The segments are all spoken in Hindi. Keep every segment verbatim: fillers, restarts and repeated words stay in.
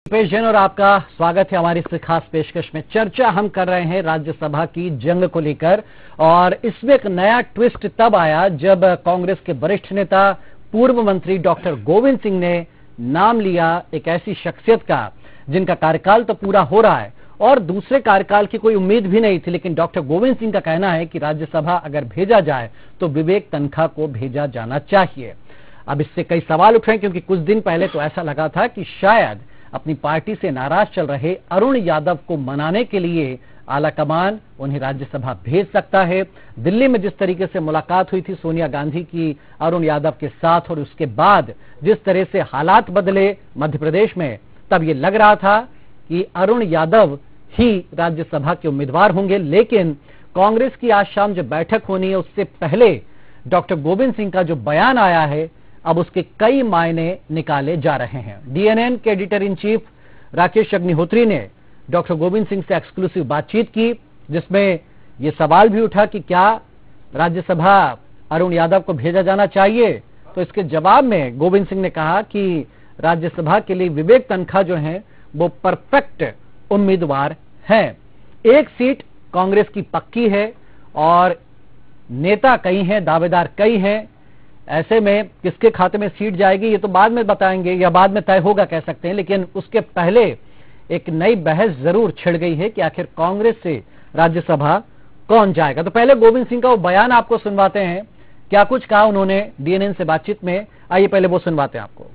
पेश जैन और आपका स्वागत है हमारी इस खास पेशकश में। चर्चा हम कर रहे हैं राज्यसभा की जंग को लेकर, और इसमें एक नया ट्विस्ट तब आया जब कांग्रेस के वरिष्ठ नेता पूर्व मंत्री डॉक्टर गोविंद सिंह ने नाम लिया एक ऐसी शख्सियत का जिनका कार्यकाल तो पूरा हो रहा है और दूसरे कार्यकाल की कोई उम्मीद भी नहीं थी, लेकिन डॉक्टर गोविंद सिंह का कहना है कि राज्यसभा अगर भेजा जाए तो विवेक तन्खा को भेजा जाना चाहिए। अब इससे कई सवाल उठ रहे हैं, क्योंकि कुछ दिन पहले तो ऐसा लगा था कि शायद अपनी पार्टी से नाराज चल रहे अरुण यादव को मनाने के लिए आलाकमान उन्हें राज्यसभा भेज सकता है। दिल्ली में जिस तरीके से मुलाकात हुई थी सोनिया गांधी की अरुण यादव के साथ, और उसके बाद जिस तरह से हालात बदले मध्य प्रदेश में, तब ये लग रहा था कि अरुण यादव ही राज्यसभा के उम्मीदवार होंगे। लेकिन कांग्रेस की आज शाम जो बैठक होनी है उससे पहले डॉक्टर गोविंद सिंह का जो बयान आया है, अब उसके कई मायने निकाले जा रहे हैं। डीएनएन के editor in chief Rakesh Agnihotri ने डॉक्टर गोविंद सिंह से एक्सक्लूसिव बातचीत की, जिसमें यह सवाल भी उठा कि क्या राज्यसभा अरुण यादव को भेजा जाना चाहिए। तो इसके जवाब में गोविंद सिंह ने कहा कि राज्यसभा के लिए विवेक तन्खा जो हैं वो परफेक्ट उम्मीदवार हैं। एक सीट कांग्रेस की पक्की है और नेता कई हैं, दावेदार कई हैं। ऐसे में किसके खाते में सीट जाएगी ये तो बाद में बताएंगे, या बाद में तय होगा कह सकते हैं, लेकिन उसके पहले एक नई बहस जरूर छिड़ गई है कि आखिर कांग्रेस से राज्यसभा कौन जाएगा। तो पहले गोविंद सिंह का वो बयान आपको सुनवाते हैं, क्या कुछ कहा उन्होंने डीएनएन से बातचीत में, आइए पहले वो सुनवाते हैं आपको।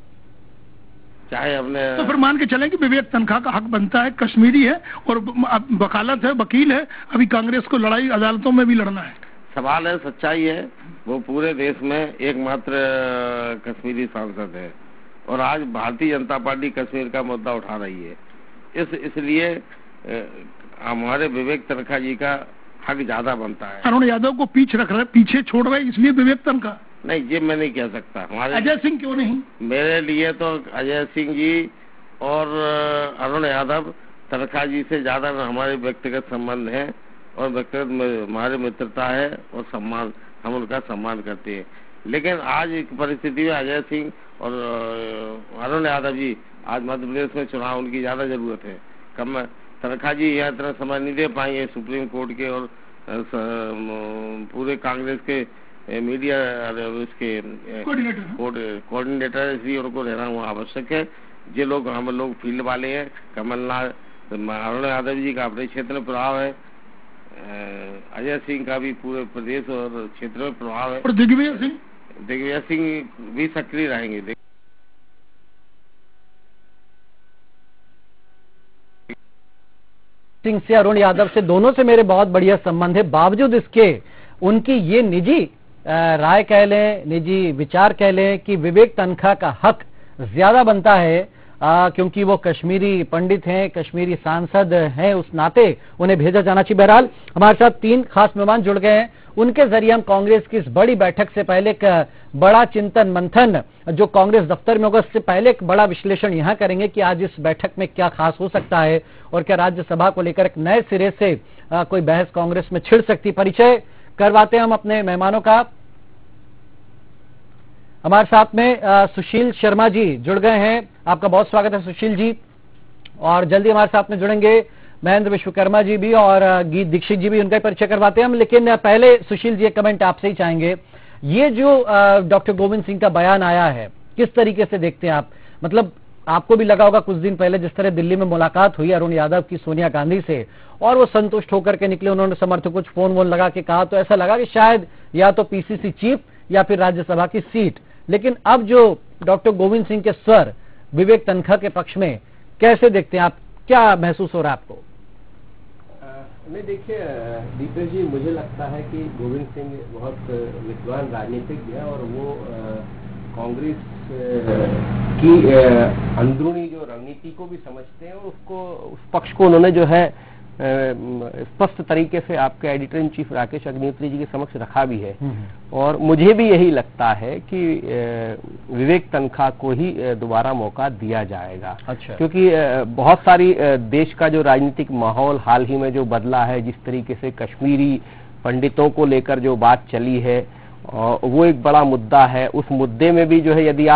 चाहे हमने तो फिर मान के चलें कि विवेक तन्खा का हक बनता है, कश्मीरी है और वकालत है, वकील है, अभी कांग्रेस को लड़ाई अदालतों में भी लड़ना है। सवाल है, सच्चाई है, वो पूरे देश में एकमात्र कश्मीरी सांसद है और आज भारतीय जनता पार्टी कश्मीर का मुद्दा उठा रही है। इस इसलिए हमारे विवेक तन्खा जी का हक ज्यादा बनता है। अरुण यादव को पीछे रख रहे, पीछे छोड़ रहे, इसलिए विवेक तन्खा नहीं, ये मैं नहीं कह सकता। हमारे अजय सिंह क्यों नहीं? मेरे लिए तो अजय सिंह जी और अरुण यादव तन्खा जी से ज्यादा हमारे व्यक्तिगत संबंध है और व्यक्तिगत हमारी मित्रता है और सम्मान, हम उनका सम्मान करते हैं। लेकिन आज एक परिस्थिति में अजय सिंह और अरुण यादव जी, आज मध्य प्रदेश में चुनाव उनकी ज्यादा जरूरत है। कम तन्खा जी यहाँ इतना समय नहीं दे पाएंगे सुप्रीम कोर्ट के और पूरे कांग्रेस के मीडिया उसके कोऑर्डिनेटर, इसलिए उनको रहना वहाँ आवश्यक है। जो लोग हम लोग फील्ड वाले हैं, कमलनाथ, अरुण यादव जी का अपने क्षेत्र में प्रभाव है, अजय सिंह का भी पूरे प्रदेश और क्षेत्र में प्रभाव है, और दिग्विजय सिंह दिग्विजय सिंह भी सक्रिय रहेंगे। सिंह से, अरुण यादव से, दोनों से मेरे बहुत बढ़िया संबंध है। बावजूद इसके उनकी ये निजी राय कह लें, निजी विचार कह लें कि विवेक तन्खा का हक ज्यादा बनता है, आ, क्योंकि वो कश्मीरी पंडित हैं, कश्मीरी सांसद हैं, उस नाते उन्हें भेजा जाना चाहिए। बहरहाल हमारे साथ तीन खास मेहमान जुड़ गए हैं, उनके जरिए हम कांग्रेस की इस बड़ी बैठक से पहले एक बड़ा चिंतन मंथन जो कांग्रेस दफ्तर में होगा, उससे पहले एक बड़ा विश्लेषण यहाँ करेंगे कि आज इस बैठक में क्या खास हो सकता है और क्या राज्यसभा को लेकर एक नए सिरे से आ, कोई बहस कांग्रेस में छिड़ सकती। परिचय करवाते हैं हम अपने मेहमानों का। हमारे साथ में आ, सुशील शर्मा जी जुड़ गए हैं, आपका बहुत स्वागत है सुशील जी। और जल्दी हमारे साथ में जुड़ेंगे महेंद्र विश्वकर्मा जी भी और गीत दीक्षित जी भी, उनका परिचय करवाते हैं हम। लेकिन पहले सुशील जी एक कमेंट आपसे ही चाहेंगे, ये जो डॉक्टर गोविंद सिंह का बयान आया है किस तरीके से देखते हैं आप? मतलब आपको भी लगा होगा कुछ दिन पहले जिस तरह दिल्ली में मुलाकात हुई अरुण यादव की सोनिया गांधी से, और वो संतुष्ट होकर के निकले, उन्होंने समर्थकों कुछ फोन वोन लगा के कहा, तो ऐसा लगा कि शायद या तो पीसीसी चीफ या फिर राज्यसभा की सीट। लेकिन अब जो डॉक्टर गोविंद सिंह के स्वर विवेक तन्खा के पक्ष में कैसे देखते हैं आप, क्या महसूस हो रहा है आपको? नहीं, देखिए दीपेश जी, मुझे लगता है कि गोविंद सिंह बहुत विद्वान राजनीतिज्ञ है और वो कांग्रेस की अंदरूनी जो रणनीति को भी समझते हैं और उसको, उस पक्ष को उन्होंने जो है स्पष्ट तरीके से आपके editor in chief Rakesh Agnihotri ji के समक्ष रखा भी है। और मुझे भी यही लगता है कि विवेक तन्खा को ही दोबारा मौका दिया जाएगा। अच्छा। क्योंकि बहुत सारी देश का जो राजनीतिक माहौल हाल ही में जो बदला है, जिस तरीके से कश्मीरी पंडितों को लेकर जो बात चली है, वो एक बड़ा मुद्दा है। उस मुद्दे में भी जो है, यदि आप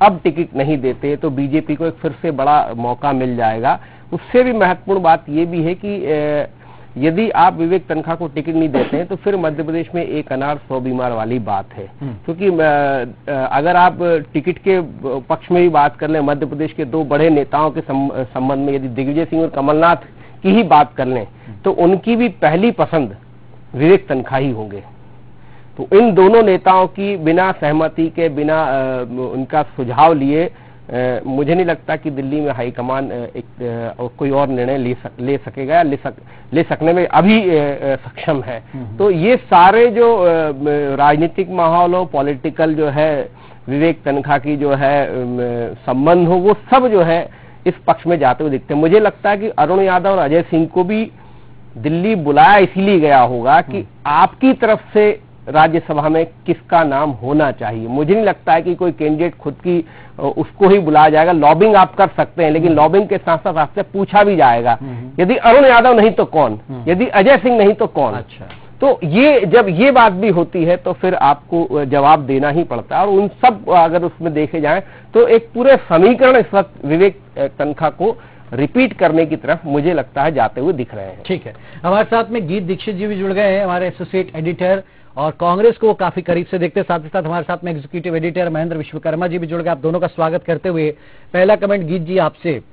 अब टिकट नहीं देते तो बीजेपी को एक फिर से बड़ा मौका मिल जाएगा। उससे भी महत्वपूर्ण बात ये भी है कि यदि आप विवेक तनखा को टिकट नहीं देते हैं तो फिर मध्य प्रदेश में एक अनार सौ बीमार वाली बात है। क्योंकि अगर आप टिकट के पक्ष में भी बात कर लें, मध्य प्रदेश के दो बड़े नेताओं के संबंध में यदि दिग्विजय सिंह और कमलनाथ की ही बात कर लें तो उनकी भी पहली पसंद विवेक तनखा ही होंगे। तो इन दोनों नेताओं की बिना सहमति के, बिना उनका सुझाव लिए आ, मुझे नहीं लगता कि दिल्ली में हाईकमान एक आ, कोई और निर्णय ले सक, ले सकेगा, ले सक, ले सकने में अभी आ, सक्षम है। तो ये सारे जो राजनीतिक माहौल हो, पॉलिटिकल जो है विवेक तनखा की जो है संबंध हो, वो सब जो है इस पक्ष में जाते हुए दिखते हैं। मुझे लगता है कि अरुण यादव और अजय सिंह को भी दिल्ली बुलाया इसीलिए गया होगा कि आपकी तरफ से राज्यसभा में किसका नाम होना चाहिए। मुझे नहीं लगता है कि कोई कैंडिडेट खुद की उसको ही बुलाया जाएगा। लॉबिंग आप कर सकते हैं, लेकिन लॉबिंग के साथ साथ आपसे पूछा भी जाएगा, यदि अरुण यादव नहीं तो कौन, यदि अजय सिंह नहीं तो कौन। अच्छा। तो ये जब ये बात भी होती है तो फिर आपको जवाब देना ही पड़ता है। और उन सब अगर उसमें देखे जाए तो एक पूरे समीकरण इस वक्त विवेक तनखा को रिपीट करने की तरफ मुझे लगता है जाते हुए दिख रहे हैं। ठीक है, हमारे साथ में गीत दीक्षित जी भी जुड़ गए हैं, हमारे एसोसिएट एडिटर, और कांग्रेस को काफी करीब से देखते, साथ ही साथ हमारे साथ में एग्जीक्यूटिव एडिटर महेंद्र विश्वकर्मा जी भी जुड़ गए। आप दोनों का स्वागत करते हुए पहला कमेंट गीत जी आपसे,